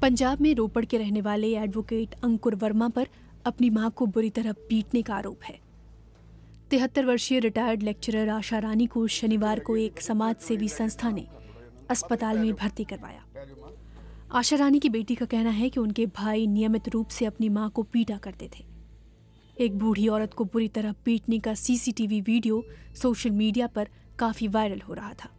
पंजाब में रोपड़ के रहने वाले एडवोकेट अंकुर वर्मा पर अपनी मां को बुरी तरह पीटने का आरोप है। 73 वर्षीय रिटायर्ड लेक्चरर आशा रानी को शनिवार को एक समाज सेवी संस्था ने अस्पताल में भर्ती करवाया। आशा रानी की बेटी का कहना है कि उनके भाई नियमित रूप से अपनी मां को पीटा करते थे। एक बूढ़ी औरत को बुरी तरह पीटने का सीसीटीवी वीडियो सोशल मीडिया पर काफी वायरल हो रहा था।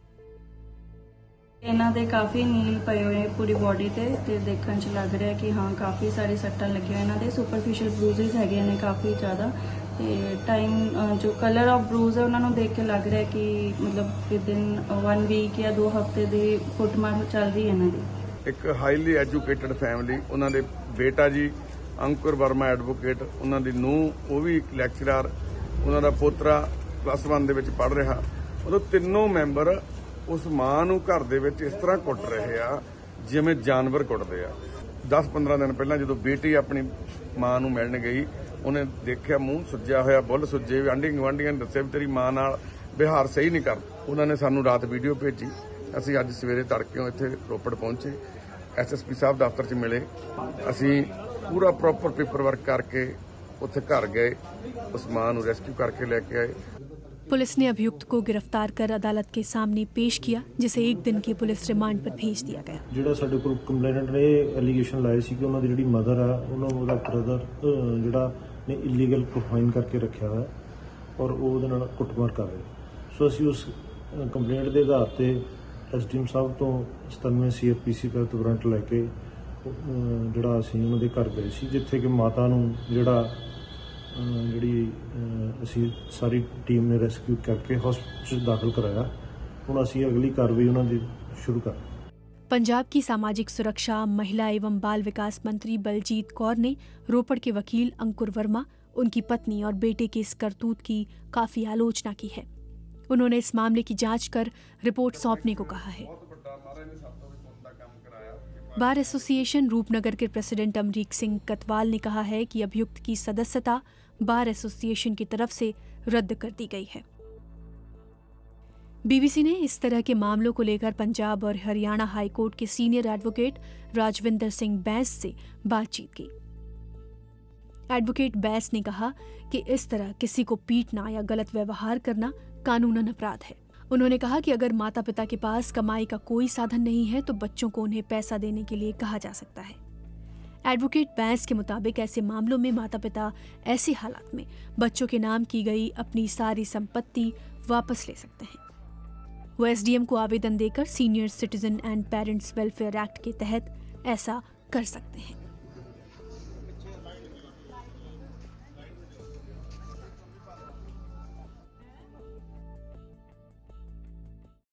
इन्हां दे काफ़ी नील पए हुए पूरी बॉडी ते देखण च लग रहा है कि हाँ काफ़ी सारी सट्टां लगियां। इन्हां दे सुपरफिशियल ब्रूजेस हैगे ने काफ़ी ज़्यादा ते टाइम जो कलर ऑफ ब्रूज है उन्होंने देख के लग रहा है कि मतलब विदिन 1 वीक या 2 हफ्ते की कुटमार चल रही है इन्हां दी। एक हाईली एजुकेटेड फैमिली, उन्हां दे बेटा जी अंकुर वर्मा एडवोकेट, उन्हां दी नूंह वो भी लैक्चरर, उन्हां दा पोतरा +1 दे विच पढ़ रहा। उदों तीनों मैंबर उस मां नूं घर दे विच इस तरह कुट रहे आ जिवें जानवर कुटदे आ। 10-15 दिन पहलां जदों बेटी अपनी मां नूं मिलण गई, उन्हें देखिया मूँह सुज्जिया होया, बुੱਲ सुज्जे, आंढी गुआंढियां ने दस्सिया भी तेरी मां नाल व्यवहार सही नहीं कर। उन्होंने सानूं रात वीडियो भेजी। असीं अज सवेरे तड़कियों इत्थे रोपड़ पहुंचे, SSP साहब दफ्तर च मिले। असीं पूरा प्रॉपर पेपर वर्क करके उत्थे घर गए, उस मां नूं रेस्क्यू करके लेके आए। पुलिस ने अभियुक्त को गिरफ्तार कर अदालत के सामने पेश किया, जिसे 1 दिन की पुलिस रिमांड पर भेज दिया गया। ਜਿਹੜਾ ਸਾਡੇ ਕੋਲ ਕੰਪਲੇਨੈਂਟ ਨੇ ਐਲੀਗੇਸ਼ਨ ਲਾਏ ਸੀ ਕਿ ਉਹਨਾਂ ਦੀ ਜਿਹੜੀ ਮਦਰ ਆ ਉਹਨਾਂ ਨੂੰ ਉਹਦਾ ਬ੍ਰਦਰ ਜਿਹੜਾ ਨੇ ਇਲੀਗਲ ਕਨਫਾਈਨ ਕਰਕੇ ਰੱਖਿਆ ਹੋਇਆ ਔਰ ਉਹ ਉਹਦੇ ਨਾਲ ਕੁੱਟਮਾਰ ਕਰ ਰਿਹਾ। ਸੋ ਅਸੀਂ ਉਸ ਕੰਪਲੇਂਟ ਦੇ ਆਧਾਰ ਤੇ SDM ਸਾਹਿਬ ਤੋਂ 97 CRPC ਦਾ ਵਾਰੰਟ ਲੈ ਕੇ ਜਿਹੜਾ ਅਸੀਂ ਉਹਨਾਂ ਦੇ ਘਰ ਗਏ ਸੀ, ਜਿੱਥੇ ਕਿ ਮਾਤਾ ਨੂੰ ਜਿਹੜੀ ਅਸੀਂ ਸਾਰੀ ਟੀਮ ਨੇ ਰੈਸਕਿਊ ਕਰਕੇ ਹਸਪਤਾਲ दाखिल कराया। ਹੁਣ ਅਸੀਂ ਅਗਲੀ ਕਾਰਵਾਈ ਉਹਨਾਂ ਦੀ शुरू कर। पंजाब की सामाजिक सुरक्षा, महिला एवं बाल विकास मंत्री बलजीत कौर ने रोपड़ के वकील अंकुर वर्मा, उनकी पत्नी और बेटे के इस करतूत की काफी आलोचना की है। उन्होंने इस मामले की जांच कर रिपोर्ट सौंपने को कहा है। बार एसोसिएशन रूपनगर के प्रेसिडेंट अमरीक सिंह कतवाल ने कहा है कि अभियुक्त की सदस्यता बार एसोसिएशन की तरफ से रद्द कर दी गई है। BBC ने इस तरह के मामलों को लेकर पंजाब और हरियाणा हाईकोर्ट के सीनियर एडवोकेट राजविंदर सिंह बैंस से बातचीत की। एडवोकेट बैंस ने कहा कि इस तरह किसी को पीटना या गलत व्यवहार करना कानूनन अपराध है। उन्होंने कहा कि अगर माता पिता के पास कमाई का कोई साधन नहीं है तो बच्चों को उन्हें पैसा देने के लिए कहा जा सकता है। एडवोकेट बैंस के मुताबिक ऐसे मामलों में माता पिता ऐसे हालात में बच्चों के नाम की गई अपनी सारी संपत्ति वापस ले सकते हैं। वो SDM को आवेदन देकर senior citizen and parents welfare act के तहत ऐसा कर सकते हैं।